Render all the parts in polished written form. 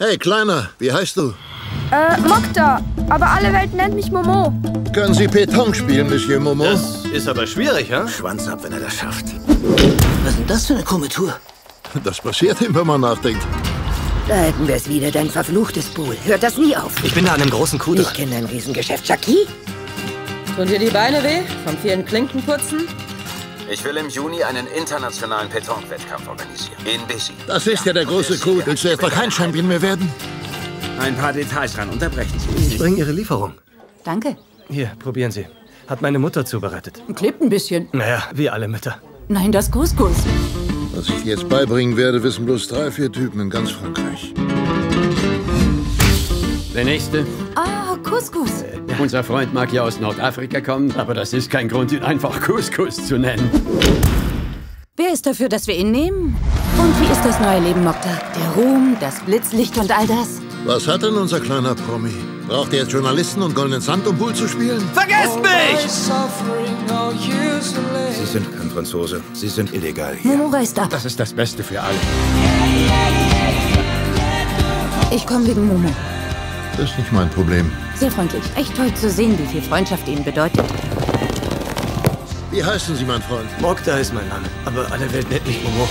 Hey, Kleiner, wie heißt du? Mokta. Aber alle Welt nennt mich Momo. Können Sie Pétanque spielen, Monsieur Momo? Das ist aber schwierig, ja? Schwanz ab, wenn er das schafft. Was ist denn das für eine krumme Tour? Das passiert ihm, wenn man nachdenkt. Da hätten wir es wieder, dein verfluchtes Pool. Hört das nie auf. Ich bin da an einem großen Coup dran. Ich kenne ein Riesengeschäft. Jackie? Tun dir die Beine weh? Vom vielen Klinkenputzen? Ich will im Juni einen internationalen Pétanque-Wettkampf organisieren. In Béziers. Das ist ja der große Coup. Willst du etwa kein Champion mehr werden? Ein paar Details dran. Unterbrechen Sie. Ich bringe Ihre Lieferung. Danke. Hier, probieren Sie. Hat meine Mutter zubereitet. Klebt ein bisschen. Naja, wie alle Mütter. Nein, das Couscous. Was ich dir jetzt beibringen werde, wissen bloß 3, 4 Typen in ganz Frankreich. Der nächste. Ah, Couscous. Unser Freund mag ja aus Nordafrika kommen, aber das ist kein Grund, ihn einfach Couscous zu nennen. Wer ist dafür, dass wir ihn nehmen? Und wie ist das neue Leben, Mokta? Der Ruhm, das Blitzlicht und all das? Was hat denn unser kleiner Promi? Braucht er jetzt Journalisten und goldenen Sand, um Pool zu spielen? Vergesst mich! Sie sind kein Franzose. Sie sind illegal hier. Momo reist ab. Das ist das Beste für alle. Ich komme wegen Momo. Das ist nicht mein Problem. Sehr freundlich. Echt toll zu sehen, wie viel Freundschaft Ihnen bedeutet. Wie heißen Sie, mein Freund? Mokta ist mein Name, aber alle Welt nennt mich Momo.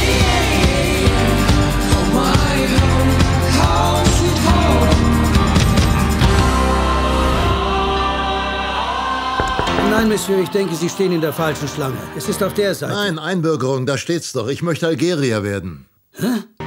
Nein, Monsieur, ich denke, Sie stehen in der falschen Schlange. Es ist auf der Seite. Nein, Einbürgerung, da steht's doch. Ich möchte Algerier werden. Hä?